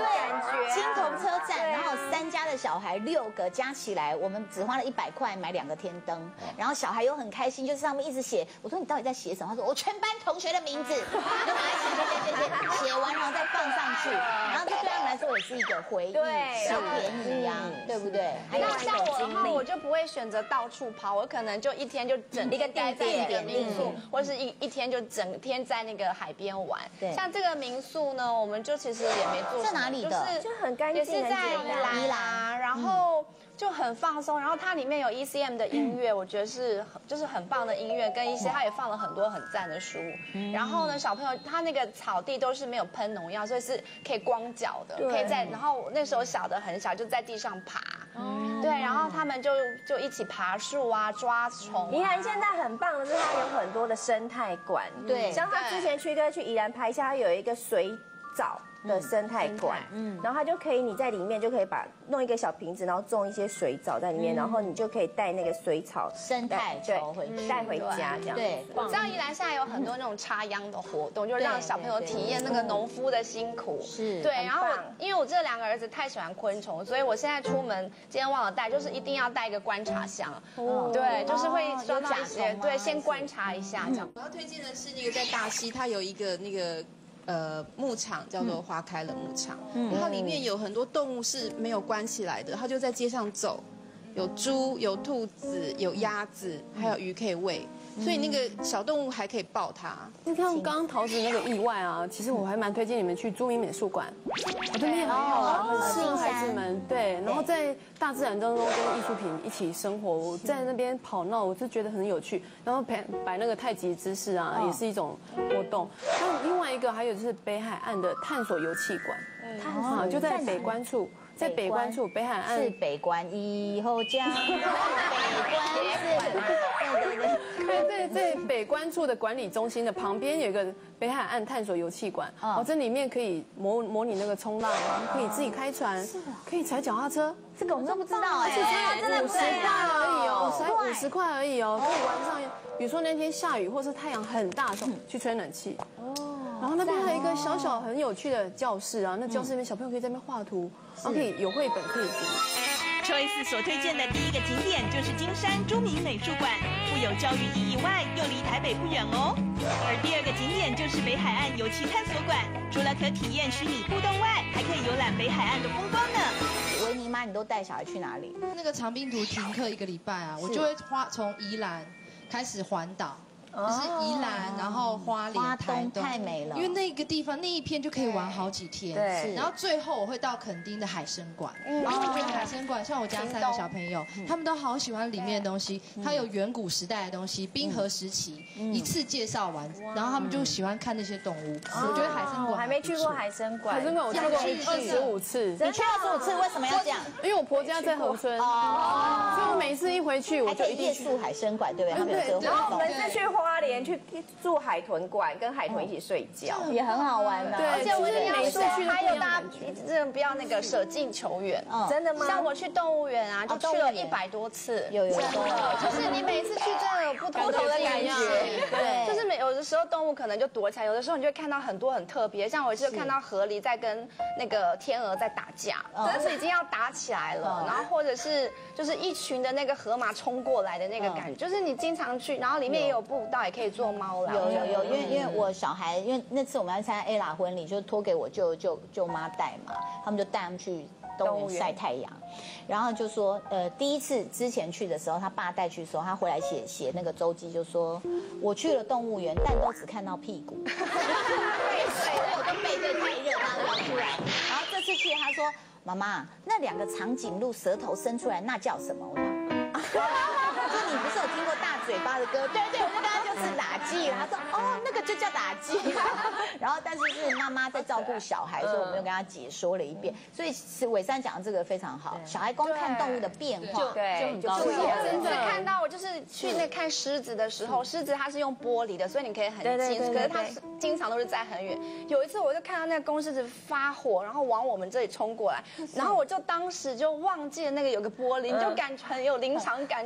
Speaker 7: 感觉。
Speaker 4: 金童车站，然后3家的小孩6个加起来，我们只花了100块买2个天灯，然后小孩又很开心，就是上面一直写。我说你到底在写什么？他说我全班同学的名字，就把它写完，然后再放上去，然后这对他们来说也是一个回忆，小便宜呀，对不对？
Speaker 2: 那像我的话，我就不会选择到处跑，我可能就一天就整
Speaker 4: 一个定点
Speaker 2: 民宿，或者是一天就整天在那个海边玩。
Speaker 4: 对，
Speaker 2: 像这个民宿呢，我们就其实也没做。
Speaker 4: 在哪里的？
Speaker 7: 就很干净，
Speaker 2: 也是在宜兰，然后就很放松，然后它里面有 ECM 的音乐，我觉得就是很棒的音乐，跟一些它也放了很多很赞的书。然后呢，小朋友他那个草地都是没有喷农药，所以是可以光脚的，可以在。然后那时候小的很小，就在地上爬。对，然后他们就一起爬树啊，抓虫。
Speaker 7: 宜兰现在很棒的是，它有很多的生态馆。
Speaker 4: 对，
Speaker 7: 像他之前去宜兰拍下，它有一个水藻的生态馆，然后它就可以你在里面就可以弄一个小瓶子，然后种一些水藻在里面，然后你就可以带那个水草
Speaker 4: 生态球
Speaker 7: 带回家这样。
Speaker 2: 对，你知道宜兰现在有很多那种插秧的活动，就让小朋友体验那个农夫的辛苦。
Speaker 4: 是，
Speaker 2: 对。然后因为我这2个儿子太喜欢昆虫，所以我现在出门今天忘了带，就是一定要带一个观察箱。对，就是会抓到一些，对，先观察一下这样。
Speaker 8: 我要推荐的是那个在大溪，它有一个那个。牧场叫做花开了牧场，然后里面有很多动物是没有关起来的，它就在街上走，有猪、有兔子、有鸭子，还有鱼可以喂，所以那个小动物还可以抱它。
Speaker 5: 你看刚刚桃子那个意外啊，其实我还蛮推荐你们去朱明美术馆，我这边也很好，很适合孩子们。对，然后在大自然当中跟艺术品一起生活，我在那边跑闹，我是觉得很有趣。然后摆那个太极姿势啊，也是一种活动。那另外一个还有就是北海岸的探索油气馆，就在北关处。在北关处，北海岸
Speaker 4: 是北关，以后将北关是，
Speaker 5: 对，在北关处的管理中心的旁边有一个北海岸探索油气馆，这里面可以模拟那个冲浪，可以自己开船，可以踩脚踏车。
Speaker 4: 这个我们都不知道哎，
Speaker 5: 真的50块而已哦，50块而已哦，可以晚上，比如说那天下雨或是太阳很大的时候去吹冷气。然后那边还有一个小小很有趣的教室啊，那教室里面小朋友可以在那边画图，然后可以有绘本可以读。
Speaker 1: Choice 所推荐的第一个景点就是金山朱明美术馆，富有教育意义外，又离台北不远哦。而第2个景点就是北海岸油气探索馆，除了可体验虚拟互动外，还可以游览北海岸的风光呢。
Speaker 4: 维尼妈，你都带小孩去哪里？
Speaker 8: 那个长滨图停课1个礼拜啊，我就会从宜兰开始环岛。就是宜兰，然后花莲、台东，
Speaker 4: 太美了。
Speaker 8: 因为那个地方那一片就可以玩好几天。对。然后最后我会到垦丁的海参馆，然后我觉得海参馆像我家3个小朋友，他们都好喜欢里面的东西。它有远古时代的东西，冰河时期一次介绍完，然后他们就喜欢看那些动物。我觉得海参馆
Speaker 7: 我还没去过海参馆，
Speaker 5: 海参馆我去过25次。
Speaker 4: 你去25次，为什么要这样？
Speaker 5: 因为我婆家在恒春，所以我每次一回去我就一定
Speaker 4: 夜宿海参馆，对不对？
Speaker 7: 对。然后我们是去花莲去住海豚馆，跟海豚一起睡觉，
Speaker 4: 也很好玩的。
Speaker 5: 对，
Speaker 2: 而且我也要说，还有大家真的不要那个舍近求远。
Speaker 7: 真的吗？
Speaker 2: 像我去动物园啊，就去了100多次。
Speaker 4: 有，
Speaker 2: 就是你每次去真的有不同的感觉。对，就是有的时候动物可能就躲起来，有的时候你就会看到很多很特别，像我就看到河狸在跟那个天鹅在打架，真的是已经要打起来了。然后或者是就是一群的那个河马冲过来的那个感觉，就是你经常去，然后里面也有步道，也可以做猫啦。
Speaker 4: 有，因为我小孩，因为那次我们要参加 Ella 婚礼，就托给我舅妈带嘛，他们就带他们去动物园晒太阳，然后就说，第一次之前去的时候，他爸带去的时候，他回来写那个周记，就说我去了动物园，但都只看到屁股，太水了，我的背对太热，他跑出来。然后这次去，他说妈妈，那2个长颈鹿舌头伸出来，那叫什么？我说，他说你不是有听过大嘴巴的歌？对，我就跟他就是打击了。他说哦，那个就叫打击。然后但是是妈妈在照顾小孩，所以我们又跟他解说了一遍。所以是伟珊讲的这个非常好，小孩光看动物的变化就很高兴。
Speaker 2: 真的看到我就是去那看狮子的时候，狮子它是用玻璃的，所以你可以很近，可是它经常都是在很远。有一次我就看到那个公狮子发火，然后往我们这里冲过来，然后我就当时就忘记了那个有个玻璃，你就感觉很有临场感，就觉得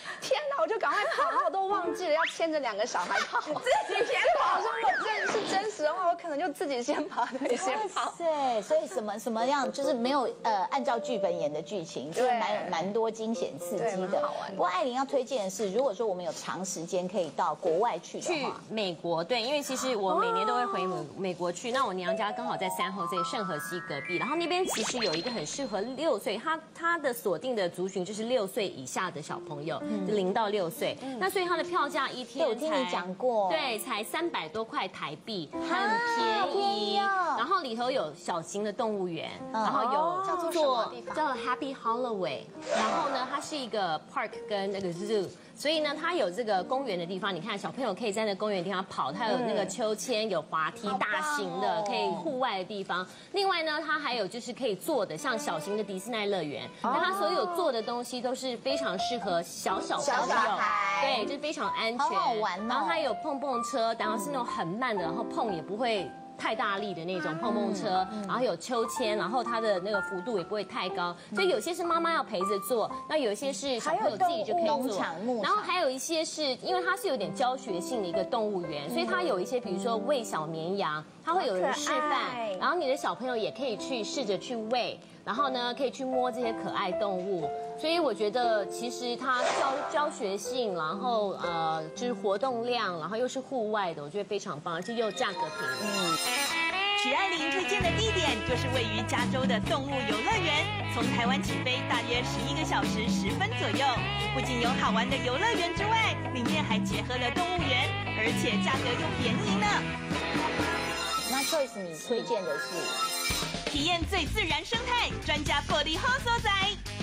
Speaker 2: 天哪，我就赶快跑，然后我都忘记了要牵着2个小孩跑，自己先跑。说我这是真实的话，我可能就自己先跑，对，先跑。
Speaker 4: 对，所以什么样就是没有按照剧本演的剧情，就是蛮多惊险刺激的。不过艾琳要推荐的是，如果说我们有长时间可以到国外去的话，
Speaker 3: 美国对，因为其实我每年都会回美国去，那我娘家刚好在3后这圣荷西隔壁，然后那边其实有一个很适合6岁，他的锁定的族群就是6岁以下的小朋友，0到6岁，那所以它的票价一天
Speaker 4: 我听你讲过，
Speaker 3: 对，才300多块台币，很便宜。然后里头有小型的动物园，然后有叫 Happy Holloway， 然后呢，它是一个 park 跟那个 zoo。所以呢，它有这个公园的地方，你看小朋友可以在那公园地方跑，它有那个秋千，有滑梯，大型的可以户外的地方。另外呢，它还有就是可以坐的，像小型的迪士尼乐园，那它所有做的东西都是非常适合小朋友，对，就是非常安全，
Speaker 4: 好好玩哦。
Speaker 3: 然后它有碰碰车，然后是那种很慢的，然后碰也不会太大力的那种碰碰车，然后有秋千，然后它的那个幅度也不会太高，所以有些是妈妈要陪着做，那有一些是小朋友自己就可以做，然后还有一些是因为它是有点教学性的一个动物园，所以它有一些比如说喂小绵羊，它会有人示范，然后你的小朋友也可以去试着去喂，然后呢可以去摸这些可爱动物，所以我觉得其实它教学性，然后就是活动量，然后又是户外的，我觉得非常棒，而且又价格便宜。
Speaker 1: 许爱玲推荐的地点就是位于加州的动物游乐园，从台湾起飞大约11个小时10分左右。不仅有好玩的游乐园之外，里面还结合了动物园，而且价格又便宜呢。
Speaker 4: 那 Choice 你推荐的是
Speaker 1: 体验最自然生态，专家玻璃好所在。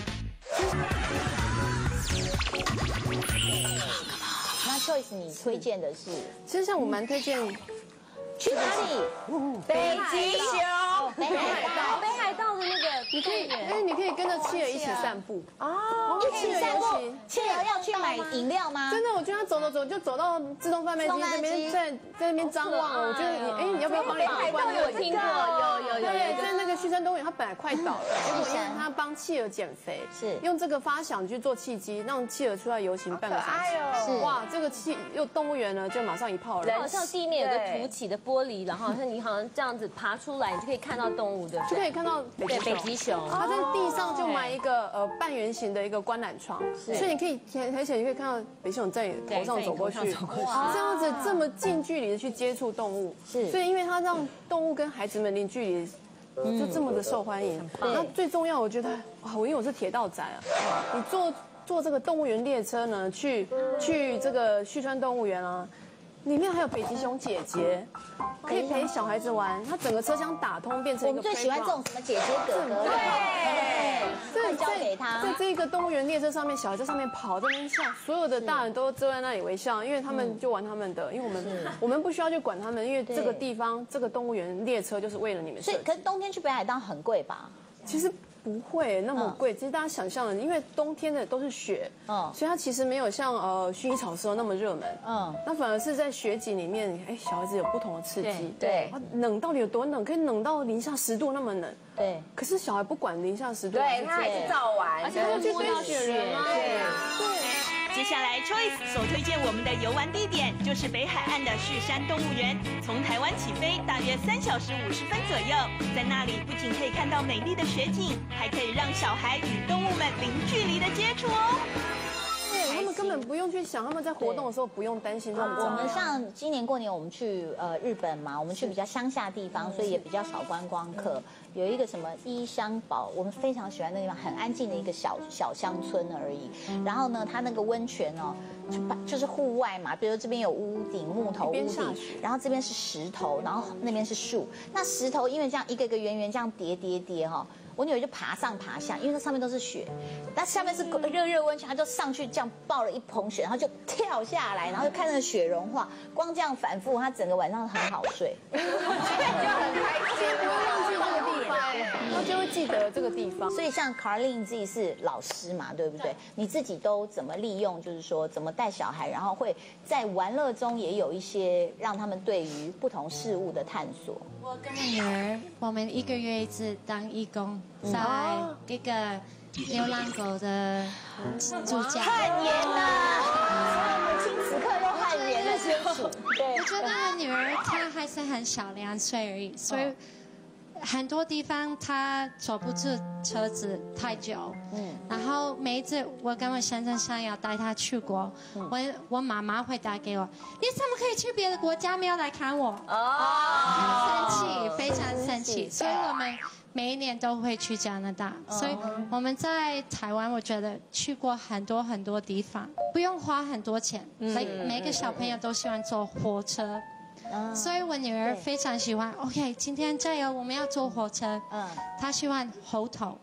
Speaker 4: 那 Choice 你推荐的是，
Speaker 5: 其实像我蛮推荐。
Speaker 4: 去哪里？
Speaker 7: 北极熊，
Speaker 4: 北
Speaker 3: 海道的那个，
Speaker 5: 你可以，你可以跟着企鹅一起散步
Speaker 4: 哦，一起散步。企鹅要去买饮料吗？
Speaker 5: 真的，我觉得他走就走到自动贩卖机那边，在那边张望。我觉得你要不要帮你买罐？
Speaker 3: 我听过，有。
Speaker 5: 对，在那个旭山动物园，他本来快倒了，结果因为他帮企鹅减肥，
Speaker 4: 是用
Speaker 5: 这个发想去做契机，让企鹅出来游行半个小时。是哇，这个动物园呢，就马上一炮而红。
Speaker 3: 好像地面有个凸起的玻璃，然后你好像这样子爬出来，你就可以看到动物的，
Speaker 5: 就可以看到
Speaker 3: 北极熊。
Speaker 5: 它在地上就埋一个半圆形的一个观览窗，所以你可以而且你可以看到北极熊在你头上走过去，这样子这么近距离的去接触动物，是，所以因为它让动物跟孩子们零距离。就这么的受欢迎。那最重要，我觉得哇，因为我是铁道仔啊，你坐这个动物园列车呢，去这个旭川动物园啊，里面还有北极熊姐姐，可以陪小孩子玩。它整个车厢打通，变成一个。
Speaker 4: 我们最喜欢这种什么姐姐哥哥，对，交给他。
Speaker 5: 在这个动物园列车上面，小孩在上面跑，在那边笑，所有的大人都坐在那里微笑，因为他们就玩他们的，因为我们不需要去管他们，因为这个地方这个动物园列车就是为了你们设计。
Speaker 4: 所以，可是冬天去北海道很贵吧？
Speaker 5: 其实。不会那么贵，其实大家想象的，因为冬天的都是雪，所以它其实没有像薰衣草时候那么热门，那反而是在雪景里面，小孩子有不同的刺激，
Speaker 4: 对，
Speaker 5: 冷到底有多冷？可以冷到零下10度那么冷，
Speaker 4: 对，
Speaker 5: 可是小孩不管零下10度，
Speaker 7: 对，他还是照玩，
Speaker 3: 而且他去堆雪人啊，
Speaker 1: 对。接下来 Choice 所推荐我们的游玩地点就是北海岸的旭山动物园，从台湾起飞大约3小时50分左右，在那里不仅可以看到美丽的雪景，还可以让小孩与动物们零距离的接触哦。
Speaker 5: 对，他们根本不用去想，他们在活动的时候不用担心这种。
Speaker 4: 我们像今年过年我们去日本嘛，我们去比较乡下地方，所以也比较少观光客。有一个什么伊香保，我们非常喜欢那个地方，很安静的一个小乡村而已。然后呢，它那个温泉哦，就是户外嘛，比如这边有屋顶木头屋顶，然后这边是石头，然后那边是树。那石头因为这样一个一个圆圆这样叠哈。我女儿就爬上爬下，因为它上面都是雪，但下面是热温泉，她就上去这样抱了一盆雪，然后就跳下来，然后就看那个雪融化，光这样反复，她整个晚上很好睡，
Speaker 7: 就很开心，
Speaker 5: 不会忘记这个地方，她就会记得这个地方。
Speaker 4: 所以像 Carlin 自己是老师嘛，对不对？你自己都怎么利用，就是说怎么带小孩，然后会在玩乐中也有一些让他们对于不同事物的探索。
Speaker 8: 我跟女儿，我们1个月一次当义工，在一个
Speaker 9: 流浪狗的主角。
Speaker 4: 汗颜呐！母亲此刻用汗颜的宣楚。对，
Speaker 9: 我觉得我女儿她还是很小，2岁而已，所以很多地方她坐不住车子太久。然后每一次我跟我先生想要带她出国，我妈妈会打给我，你怎么可以去别的国家没有来看我？很生气，非常生气，所以我们每一年都会去加拿大，所以我们在台湾，我觉得去过很多地方，不用花很多钱。每个小朋友都喜欢坐火车，所以我女儿非常喜欢。OK， 今天加油，我们要坐火车。她喜欢猴头。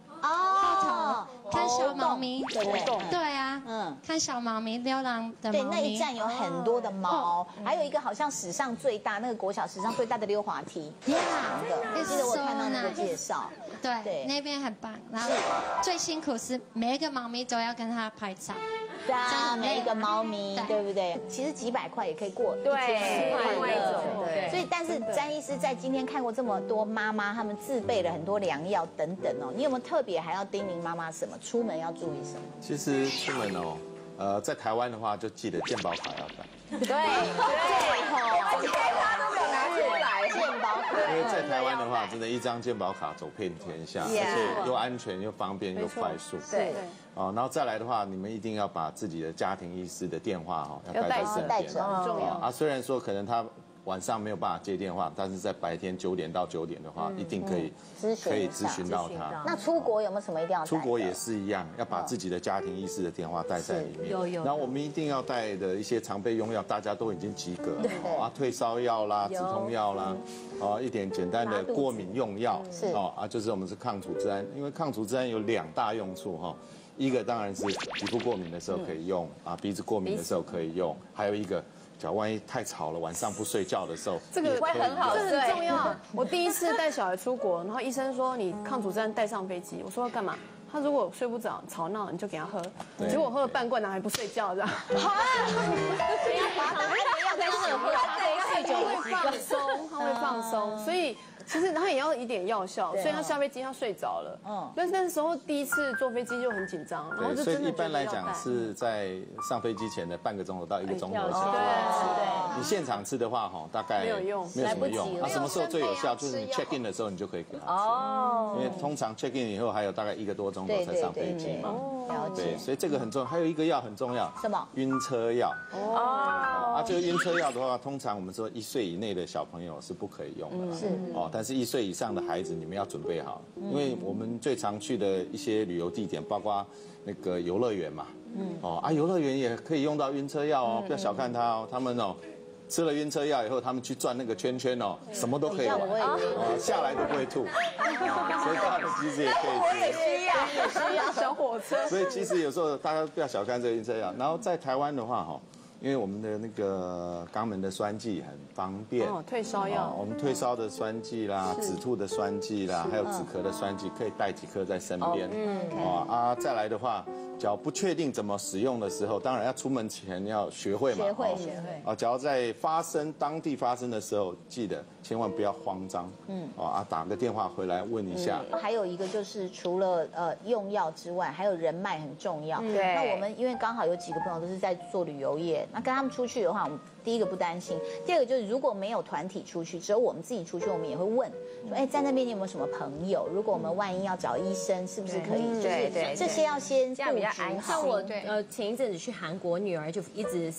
Speaker 9: 看小猫咪，对啊，看小猫咪，流浪的猫咪。
Speaker 4: 对，那一站有很多的猫，还有一个好像史上最大，那个国小史上最大的溜滑梯，长的，记得我看到那个介绍。
Speaker 9: 对，那边很棒。然后最辛苦是每一个猫咪都要跟它拍照。
Speaker 4: 对啊，每一个猫咪，对不对？其实几百块也可以过一天快乐。对，所以但是詹医师在今天看过这么多妈妈，她们自备了很多良药等等哦，你有没有特别还要叮咛妈妈什么？出门要注意什么？
Speaker 6: 其实出门哦，在台湾的话就记得健保卡要带。
Speaker 2: 对，而且他都没有拿出来健保卡。
Speaker 6: 因为在台湾的话，真的一张健保卡走遍天下，而且又安全又方便又快速。
Speaker 2: 对。
Speaker 6: 然后再来的话，你们一定要把自己的家庭医师的电话要带在身边，
Speaker 2: 很重要。
Speaker 6: 虽然说可能他晚上没有办法接电话，但是在白天9点到9点的话，一定可以咨询到他。
Speaker 4: 那出国有没有什么一定要带？
Speaker 6: 出国也是一样，要把自己的家庭医师的电话带在里面。有。然后我们一定要带的一些常备用药，大家都已经及格了。退烧药啦，止痛药啦，一点简单的过敏用药。就是我们是抗组织胺，因为抗组织胺有2大用处一个当然是皮肤过敏的时候可以用鼻子过敏的时候可以用，还有一个。假如万一太吵了，晚上不睡觉的时候，
Speaker 5: 这个会很好，这很重要。我第一次带小孩出国，然后医生说你抗组织胺带上飞机，我说要干嘛？他如果睡不着、吵闹，你就给他喝。结果我喝了半罐，然后还不睡觉，这样。好啊！不要把他要再喝，他会放松，他会放松，所以。其实他也要一点药效，所以他下飞机他睡着了。但是那时候第一次坐飞机就很紧张，然后就真的
Speaker 6: 所以一般来讲是在上飞机前的半个钟头到1个钟头前。
Speaker 4: 对。
Speaker 6: 你现场吃的话大概没有用，没有什么用。什么时候最有效？就是你 check in 的时候你就可以给他吃。因为通常 check in 以后还有大概1个多钟头才上飞机嘛。对，所以这个很重要。还有一个药很重要，
Speaker 4: 什么？
Speaker 6: 晕车药。这个晕车药的话，通常我们说1岁以内的小朋友是不可以用的。是。但是1岁以上的孩子，你们要准备好，因为我们最常去的一些旅游地点，包括那个游乐园嘛，游乐园也可以用到晕车药不要小看它他们吃了晕车药以后，他们去转那个圈圈什么都可以玩，下来都不会吐，所以大人其实也可以吃。
Speaker 2: 我也需要
Speaker 5: 小火车。
Speaker 6: 所以其实有时候大家不要小看这个晕车药。然后在台湾的话因为我们的那个肛门的酸剂很方便
Speaker 5: 退烧药，
Speaker 6: 我们退烧的酸剂啦，止吐的酸剂啦，还有止咳的酸剂，可以带几颗在身边。再来的话，只要不确定怎么使用的时候，当然要出门前要学会嘛。学会。只要在当地发生的时候，记得千万不要慌张。打个电话回来问一下。
Speaker 4: 还有一个就是除了用药之外，还有人脉很重要。
Speaker 2: 对。
Speaker 4: 那我们因为刚好有几个朋友都是在做旅游业。那跟他们出去的话，我们第一个不担心，第二个就是如果没有团体出去，只有我们自己出去，我们也会问说，在那边你有没有什么朋友？如果我们万一要找医生，是不是可以？就是这些要先
Speaker 2: 这样比较安心。
Speaker 3: 像我前一阵子去韩国，女儿就一直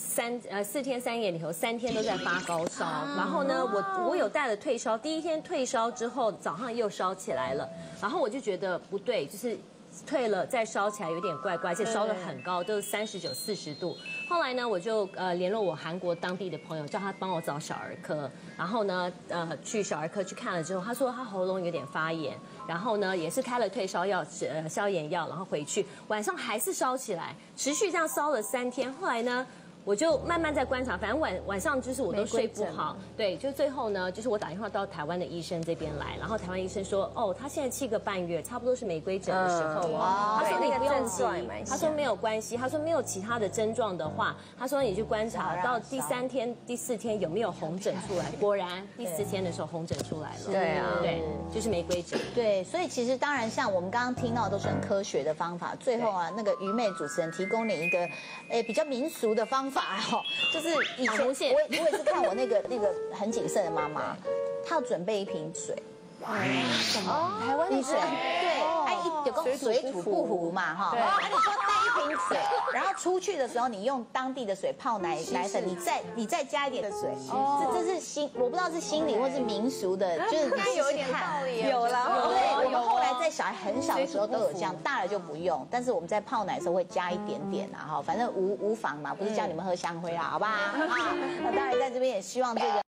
Speaker 3: 4天3夜里头3天都在发高烧，然后呢，我有带了退烧，第1天退烧之后早上又烧起来了，然后我就觉得不对，就是退了再烧起来有点怪怪，而且烧得很高，都是39、40度。后来呢，我就联络我韩国当地的朋友，叫他帮我找小儿科。然后呢，去小儿科去看了之后，他说他喉咙有点发炎，然后呢也是开了退烧药、消炎药，然后回去晚上还是烧起来，持续这样烧了3天。后来呢， 我就慢慢在观察，反正晚上就是我都睡不好，对，就最后呢，就是我打电话到台湾的医生这边来，然后台湾医生说，哦，他现在7个半月，差不多是玫瑰疹的时候哦，他说你不用急，他说没有关系，他说没有其他的症状的话，他说你去观察到第3天、第4天有没有红疹出来，果然第4天的时候红疹出来了，
Speaker 7: 对啊，
Speaker 3: 对，就是玫瑰疹，
Speaker 4: 对，所以其实当然像我们刚刚听到都是很科学的方法，最后啊，那个愚昧主持人提供你一个，比较民俗的方法哈，就是以前我也是看我那个很谨慎的妈妈，她要准备一瓶水。什么？台湾的水？对，有个水土不服嘛哈。那你说带一瓶水，然后出去的时候你用当地的水泡奶粉，你再加一点的水。这是我不知道是心理或是民俗的，就是
Speaker 2: 应该有一点道理。
Speaker 4: 有了，对，我们后来在小孩很小的时候都有这样，大了就不用。但是我们在泡奶的时候会加一点点啊哈，反正无妨嘛，不是叫你们喝香灰啦，好吧？那当然在这边也希望这个。